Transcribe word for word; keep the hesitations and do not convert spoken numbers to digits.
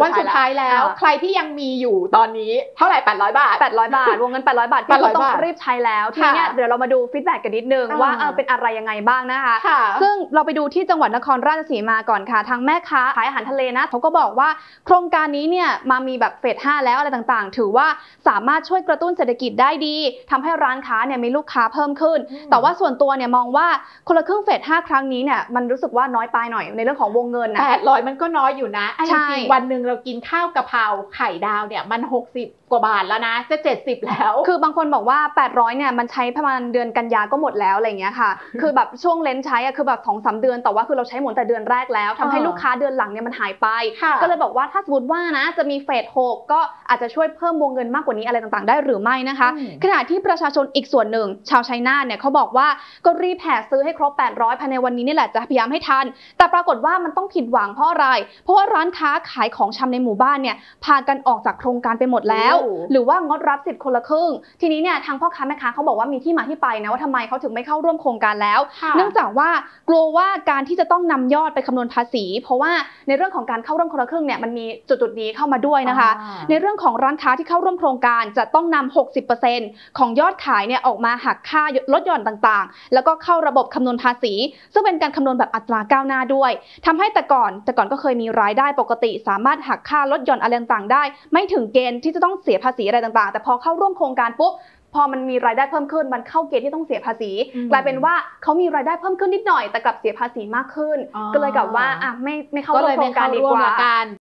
วันสุดท้ายแล้วใครที่ยังมีอยู่ตอนนี้เท่าไหร่แปดร้อยบาทแปดร้อยบาทวงเงินแปดร้อยบาทที่เราต้องรีบใช้แล้วทีนี้เดี๋ยวเรามาดูฟีดแบ็กกันนิดนึงว่าเออเป็นอะไรยังไงบ้างนะคะซึ่งเราไปดูที่จังหวัดนครราชสีมาก่อนค่ะทางแม่ค้าขายอาหารทะเลนะเขาก็บอกว่าโครงการนี้เนี่ยมามีแบบเฟสห้าแล้วอะไรต่างๆถือว่าสามารถช่วยกระตุ้นเศรษฐกิจได้ดีทำให้ร้านค้าเนี่ยมีลูกค้าเพิ่มขึ้นแต่ว่าส่วนตัวเนี่ยมองว่าคนละครึ่งเฟสห้าครั้งนี้เนี่ยมันรู้สึกว่าน้อยไปหน่อยในเรื่องของวงเงินนะแปดร้อยมันก็น้อยอยู่นะจริงๆวันหนึ่งเรากินข้าวกะเพราไข่ดาวเนี่ยมันหกสิบกว่าบาทแล้วนะจะเจ็ดสิบแล้วคือบางคนบอกว่าแปดร้อยเนี่ยมันใช้ประมาณเดือนกันยาก็หมดแล้วอะไรเงี้ยค่ะ คือแบบช่วงเลนใช้อะคือแบบ สองถึงสาม เดือนแต่ว่าคือเราใช้หมดแต่เดือนแรกแล้วทำให้ลูกค้าเดือนหลังเนี่ยมันหายไปก็เลยบอกว่าถ้าสมมติว่านะจะมีเฟสหกก็อาจจะช่วยเพิ่มวงเงินมากกว่านี้อะไรต่างๆได้หรือไม่นะคะขณะที่ประชาชนอีกส่วนหนึ่งชาวชัยนาทเนี่ยเขาบอกว่าก็รีบแห่ซื้อให้ครบแปดร้อยภายในวันนี้นี่แหละจะพยายามให้ทันแต่ปรากฏว่ามันต้องผิดหวังเพราะอะไรเพราะว่าร้านค้าขายของชำในหมู่บ้านเนี่ยพากันออกจากโครงการไปหมดแล้วหรือว่างดรับสิทธิ์คนละครึ่งทีนี้เนี่ยทางพ่อค้าแม่ค้าเขาบอกว่ามีที่มาที่ไปนะว่าทำไมเขาถึงไม่เข้าร่วมโครงการแล้วเนื่องจากว่ากลัวว่าการที่จะต้องนำยอดไปคำนวณภาษีเพราะว่าในเรื่องของการเข้าร่วมคนละครึ่งเนี่ยมันมีจุดๆนี้เข้ามาด้วยนะคะในเรื่องของร้านค้าที่เข้าร่วมโครงการจะต้องนำ หกสิบเปอร์เซ็นต์ ของยอดขายเนี่ยออกมาหักค่าลดหย่อนต่างๆแล้วก็เข้าระบบคำนวณภาษีซึ่งเป็นการคำนวณแบบอัตราก้าวหน้าด้วยทำให้แต่ก่อนแต่ก่อนก็เคยมีรายได้ปกติสามารถหักค่าลดหย่อนอะไรต่างๆได้ไม่ถึงเกณฑ์ที่จะต้องเสียภาษีอะไรต่างๆแต่พอเข้าร่วมโครงการปุ๊บพอมันมีรายได้เพิ่มขึ้นมันเข้าเกณฑ์ที่ต้องเสียภาษีกลายเป็นว่าเขามีรายได้เพิ่มขึ้นนิดหน่อยแต่กลับเสียภาษีมากขึ้นก็เลยกับว่าอ่ะไม่ไม่เข้าร่วมโครงการดีกว่า